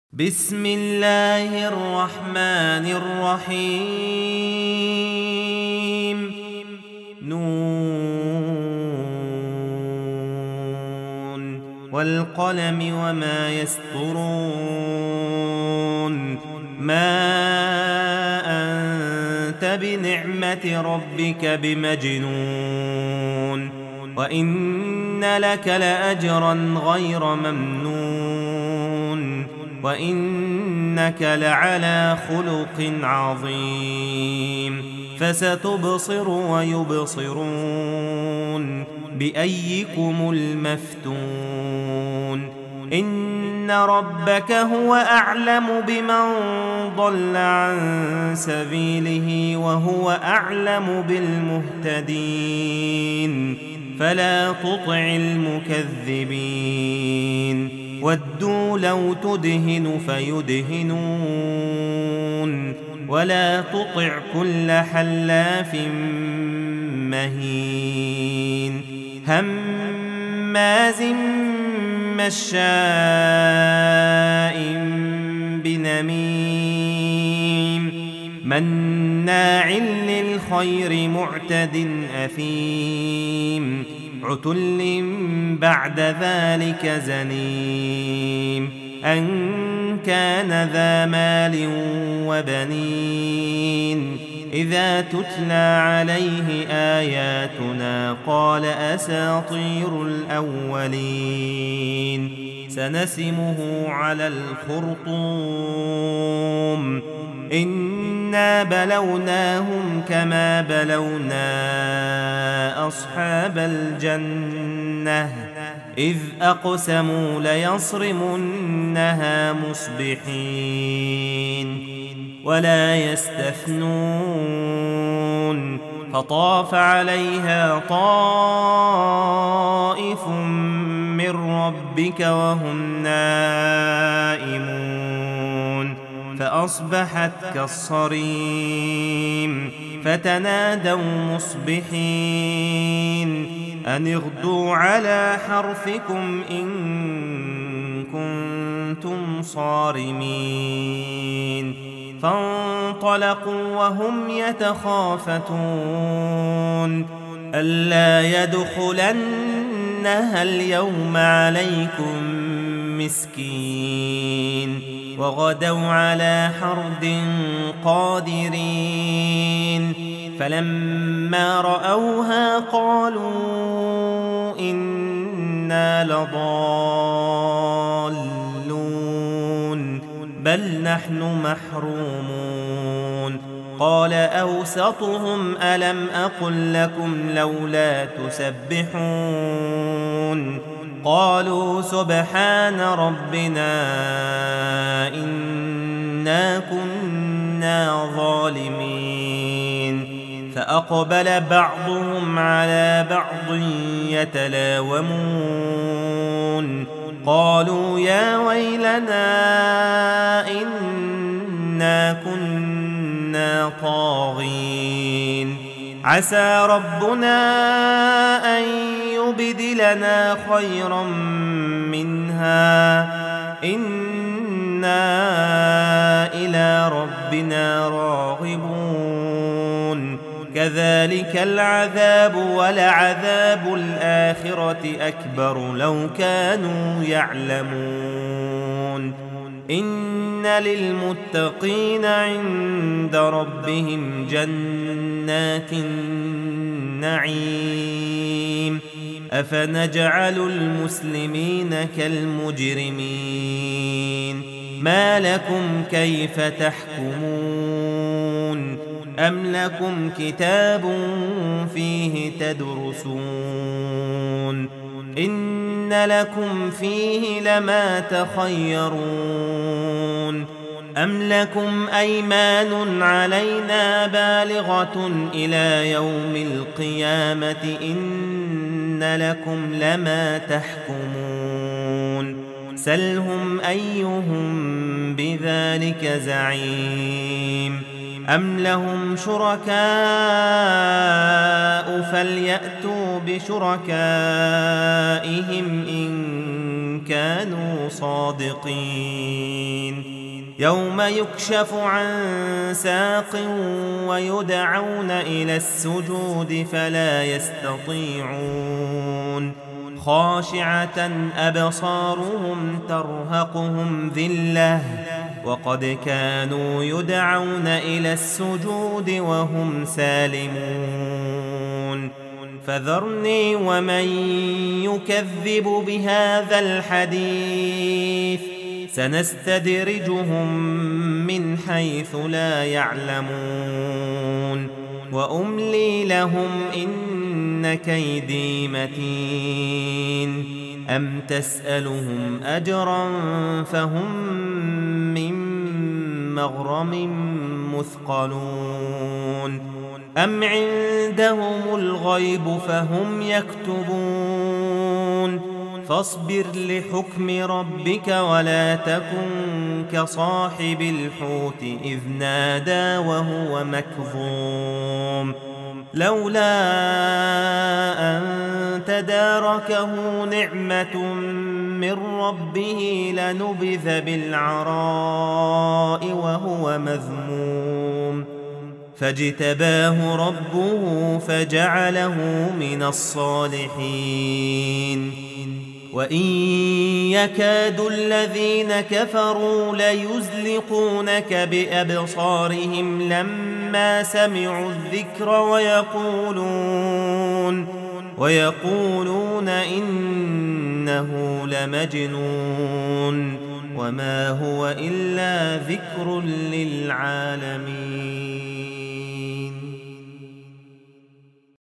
بسم الله الرحمن الرحيم نون والقلم وما يسطرون ما أنت بنعمة ربك بمجنون وإن لك لأجرا غير ممنون وإنك لعلى خلق عظيم فستبصر ويبصرون بأيكم المفتون إن ربك هو أعلم بمن ضل عن سبيله وهو أعلم بالمهتدين فلا تطع المكذبين ودوا لو تدهن فيدهنون ولا تطع كل حلاف مهين هماز مشاء بنميم مناع للخير معتد أثيم عتل بعد ذلك زنيم أن كان ذا مال وبنين إذا تتلى عليه آياتنا قال أساطير الأولين سنسمه على الخرطوم إنا بلوناهم كما بلونا أصحاب الجنة إذ أقسموا ليصرمنها مصبحين ولا يستثنون فطاف عليها طائف من ربك وهم نائمون فأصبحت كالصريم فتنادوا مصبحين أن اغدوا على حرثكم إن كنتم صارمين فانطلقوا وهم يتخافتون ألا يدخلنها اليوم عليكم مسكين وغدوا على حرد قادرين فلما رأوها قالوا إنا لضالون بل نحن محرومون قال أوسطهم ألم أقل لكم لولا تسبحون قالوا سبحان ربنا إنا كنا ظالمين فأقبل بعضهم على بعض يتلاومون قالوا يا ويلنا إنا كنا طاغين عسى ربنا أن يبدلنا خيرا منها إنا إلى ربنا راغبون كذلك العذاب ولعذاب الآخرة أكبر لو كانوا يعلمون إن للمتقين عند ربهم جنات النعيم أفنجعل المسلمين كالمجرمين ما لكم كيف تحكمون أم لكم كتاب فيه تدرسون إن لكم فيه لما تخيرون أم لكم أيمان علينا بالغة إلى يوم القيامة إن لكم لما تحكمون سلهم أيهم بذلك زعيم أم لهم شركاء فليأتوا بشركائهم إن كانوا صادقين يوم يكشف عن ساق ويدعون إلى السجود فلا يستطيعون خاشعة أبصارهم ترهقهم ذلة وقد كانوا يدعون إلى السجود وهم سالمون فذرني ومن يكذب بهذا الحديث سنستدرجهم من حيث لا يعلمون وأملي لهم إن كيدي متين أم تسألهم أجرا فهم من مغرم مثقلون أم عندهم الغيب فهم يكتبون فاصبر لحكم ربك ولا تكن كصاحب الحوت إذ نادى وهو مكظوم لولا أن تداركه نعمة من ربه لنبذ بالعراء وهو مذموم فاجتباه ربه فجعله من الصالحين وإن يكاد الذين كفروا ليزلقونك بأبصارهم لما سمعوا الذكر ويقولون إنه لمجنون وما هو إلا ذكر للعالمين.